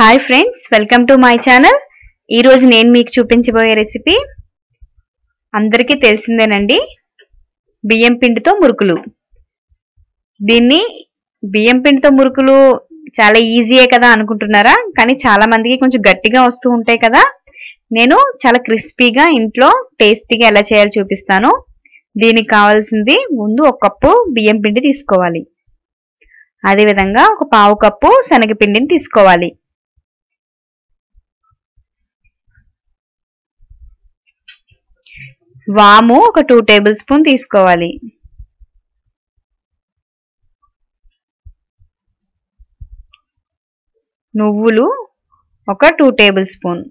Hi friends, welcome to my channel. ఈరోజు నేను మీకు చూపించబోయే రెసిపీ అందరికీ తెలిసిందేనండి, బియ్యం పిండితో మురుకులు. దీన్ని బియ్యం పిండితో మురుకులు చాలా ఈజీయే కదా అనుకుంటున్నారా? కానీ చాలా మందికి కొంచెం గట్టిగా వస్తూ ఉంటాయి కదా. నేను చాలా క్రిస్పీగా ఇంట్లో టేస్టీగా ఎలా చేయాలో చూపిస్తాను. దీనికి కావాల్సింది ముందు ఒక కప్పు బియ్యం పిండి తీసుకోవాలి. అదేవిధంగా ఒక పావు కప్పు శనగపిండిని తీసుకోవాలి. వాము ఒక 2 టేబుల్ స్పూన్ తీసుకోవాలి. నువ్వులు ఒక 2 టేబుల్ స్పూన్.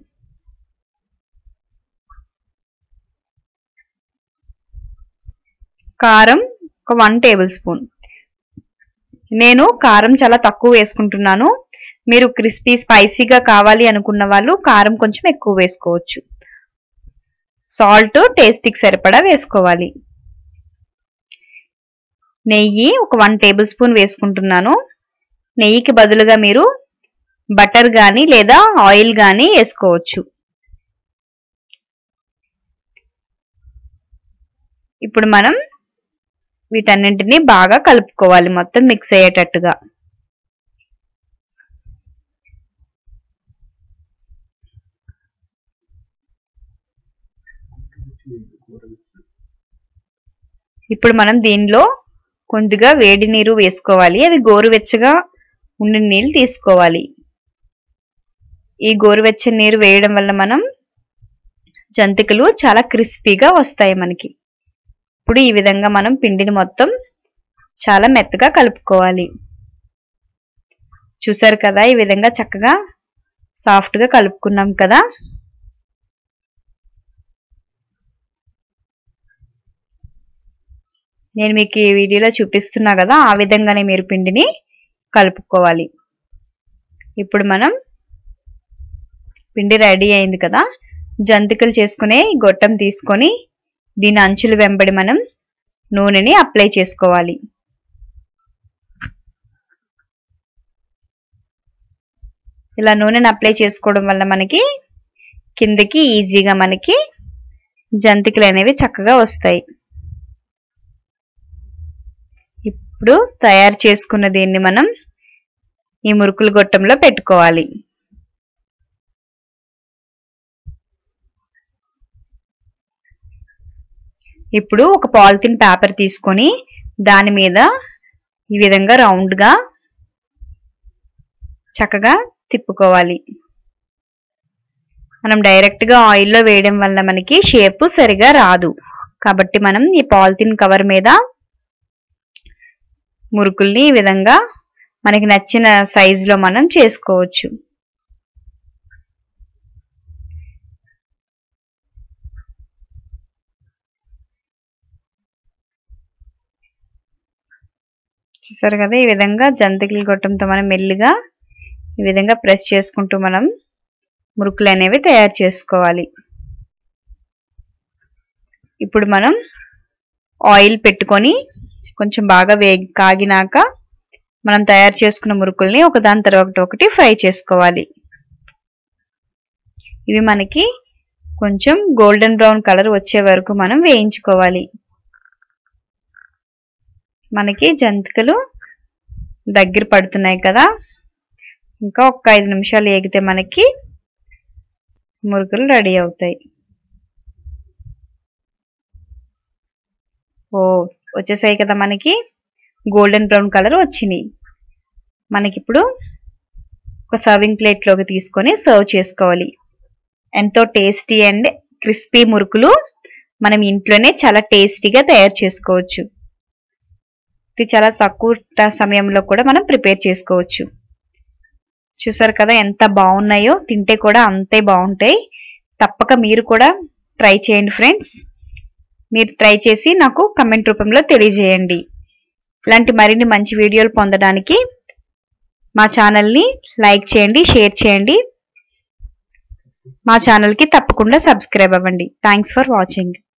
కారం ఒక 1 టేబుల్ స్పూన్. నేను కారం చాలా తక్కువ వేసుకుంటున్నాను. మీరు క్రిస్పీ స్పైసీగా కావాలి అనుకున్న వాళ్ళు కారం కొంచెం ఎక్కువ వేసుకోవచ్చు. సాల్ట్ టేస్ట్కి సరిపడా వేసుకోవాలి. నెయ్యి ఒక 1 టేబుల్ స్పూన్ వేసుకుంటున్నాను. నెయ్యికి బదులుగా మీరు బటర్ కానీ లేదా ఆయిల్ కానీ వేసుకోవచ్చు. ఇప్పుడు మనం వీటన్నింటినీ బాగా కలుపుకోవాలి, మొత్తం మిక్స్ అయ్యేటట్టుగా. ఇప్పుడు మనం దీనిలో కొద్దిగా వేడి నీరు వేసుకోవాలి. అవి గోరువెచ్చగా ఉండిన నీళ్ళు తీసుకోవాలి. ఈ గోరువెచ్చని నీరు వేయడం వల్ల మనం జంతికలు చాలా క్రిస్పీగా వస్తాయి మనకి. ఇప్పుడు ఈ విధంగా మనం పిండిని మొత్తం చాలా మెత్తగా కలుపుకోవాలి. చూసారు కదా, ఈ విధంగా చక్కగా సాఫ్ట్గా కలుపుకున్నాం కదా. నేను మీకు ఈ వీడియోలో చూపిస్తున్నా కదా, ఆ విధంగానే మీరు పిండిని కలుపుకోవాలి. ఇప్పుడు మనం పిండి రెడీ అయింది కదా. జంతికలు చేసుకునే గొట్టం తీసుకొని దీని అంచులు వెంబడి మనం నూనెని అప్లై చేసుకోవాలి. ఇలా నూనెని అప్లై చేసుకోవడం వల్ల మనకి కిందకి ఈజీగా మనకి జంతికలు అనేవి చక్కగా వస్తాయి. ఇప్పుడు తయారు చేసుకున్న దీన్ని మనం ఈ మురుకుల గొట్టంలో పెట్టుకోవాలి. ఇప్పుడు ఒక పాలిథిన్ పేపర్ తీసుకొని దాని మీద ఈ విధంగా రౌండ్గా చక్కగా తిప్పుకోవాలి. మనం డైరెక్ట్గా ఆయిల్లో వేయడం వల్ల మనకి షేప్ సరిగా రాదు. కాబట్టి మనం ఈ పాలిథిన్ కవర్ మీద మురుకుల్ని ఈ విధంగా మనకి నచ్చిన సైజులో మనం చేసుకోవచ్చు. చూసారు కదా, ఈ విధంగా జంతికల గొట్టంతో మనం మెల్లిగా ఈ విధంగా ప్రెస్ చేసుకుంటూ మనం మురుకులు అనేవి తయారు చేసుకోవాలి. ఇప్పుడు మనం ఆయిల్ పెట్టుకొని కొంచెం బాగా కాగినాక మనం తయారు చేసుకున్న మురుకుల్ని ఒకదాని తర్వాత ఒకటి ఫ్రై చేసుకోవాలి. ఇవి మనకి కొంచెం గోల్డెన్ బ్రౌన్ కలర్ వచ్చే వరకు మనం వేయించుకోవాలి. మనకి జంతికలు దగ్గర పడుతున్నాయి కదా, ఇంకా ఒక 5 నిమిషాలు ఏగితే మనకి మురుకులు రెడీ అవుతాయి. వచ్చేసాయి కదా, మనకి గోల్డెన్ బ్రౌన్ కలర్ వచ్చినాయి. మనకి ఇప్పుడు ఒక సర్వింగ్ ప్లేట్లోకి తీసుకొని సర్వ్ చేసుకోవాలి. ఎంతో టేస్టీ అండ్ క్రిస్పీ మురుకులు మనం ఇంట్లోనే చాలా టేస్టీగా తయారు చేసుకోవచ్చు. ఇది చాలా తక్కువ సమయంలో కూడా మనం ప్రిపేర్ చేసుకోవచ్చు. చూసారు కదా ఎంత బాగున్నాయో, తింటే కూడా అంతే బాగుంటాయి. తప్పక మీరు కూడా ట్రై చేయండి ఫ్రెండ్స్. మీరు ట్రై చేసి నాకు కమెంట్ రూపంలో తెలియజేయండి. ఇలాంటి మరిన్ని మంచి వీడియోలు పొందడానికి మా ఛానల్ని లైక్ చేయండి, షేర్ చేయండి. మా ఛానల్కి తప్పకుండా సబ్స్క్రైబ్ అవ్వండి. Thanks for watching.